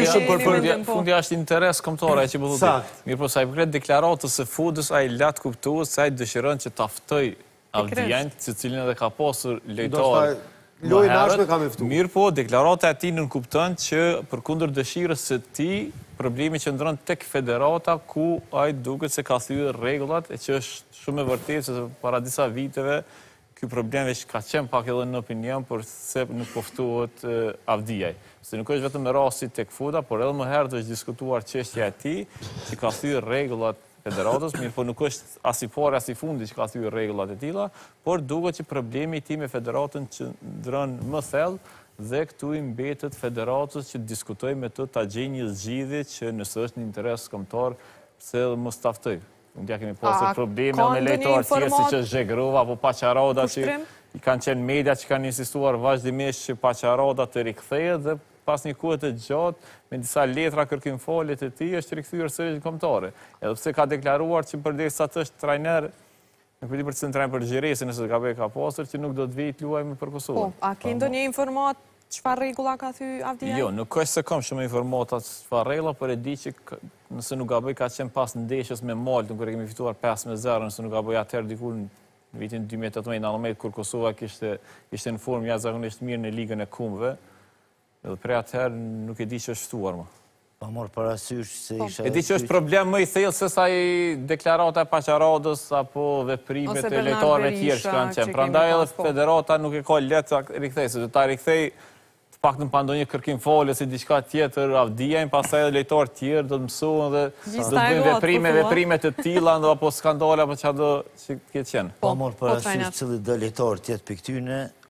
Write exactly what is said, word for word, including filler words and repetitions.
fundi është interes kombëtar, që po thotë. Mirë po sa i përket deklaratës së fundit, ai lat kuptues se ai dëshiron që ta ftoj Avdijen, të cilin edhe ka pasur lojtar. Lojë nashme kam e ftuar. Mirë po, deklarata e tij nënkupton që përkundër dëshirës së tij, problemi qëndron tek federata ku ai duket se ka thyer rregullat, e që është shumë e vërtetë se para disa viteve ky problem veç ka qenë pak edhe në opinion, por se nuk po ftohet Avdijaj. Se nuk është vetëm rasti tek fuda, por edhe më herët është diskutuar çështja e tij, që ka thyer rregullat federatës, mirë po nuk është as i pari as i fundi që ka thyer rregullat e tilla, por duket që problemi i tij me federatën qëndron më thellë dhe këtu i mbetet federatës që diskutojë me të ta gjejë një zgjidhje që nëse është në interes kombëtar, pse edhe mos ta ftoj. Unë ja kemi pasur probleme me lojtarë tjerë siç është Zhegrova apo Paçarada që i kanë qenë media që kanë insistuar vazhdimisht që Paçarada të rikthehet dhe pas një kohe të gjatë, me disa letra kërkimfalje të tij, është rikthyer sërish kombëtare. Edhe pse ka deklaruar që përderisa të është trajner, nuk e di për çfarë trajner për Gjeresi, nëse ka bëj ka pasur që nuk do të vijë të luajë për Kosovën. Po, a ke ndonjë informat çfarë rregulla ka thyer Avdijaj? Jo, nuk është se kam shumë informata çfarë rregulla, por e di që nëse nuk gaboj ka qenë pas ndeshjes me Maltën kur e kemi fituar pesë me zero, nëse nuk gaboj atëherë diku në vitin dy mijë e tetëmbëdhjetë nëntëmbëdhjetë kur Kosova kishte ishte në formë jashtëzakonisht mirë në ligën e Kumbëve. Edhe prej atëherë nuk e di që është ftuar më. Pa marrë parasysh se isha... E di që është problem më i thellë se sa i deklarata e Paçaradës apo veprimet e lojtarëve të tjerë që kanë qenë. Prandaj edhe federata nuk e ka lehtë ta rikthejë, se do ta rikthej të paktën pa ndonjë kërkimfalje si diçka tjetër Avdijajn, pastaj edhe lojtarë të tjerë do të mësohen dhe do të bëjnë veprime, veprime të tilla apo skandale apo çfarë do që ketë qenë. Pa marrë parasysh cili do lojtar tjetër pikë tyne,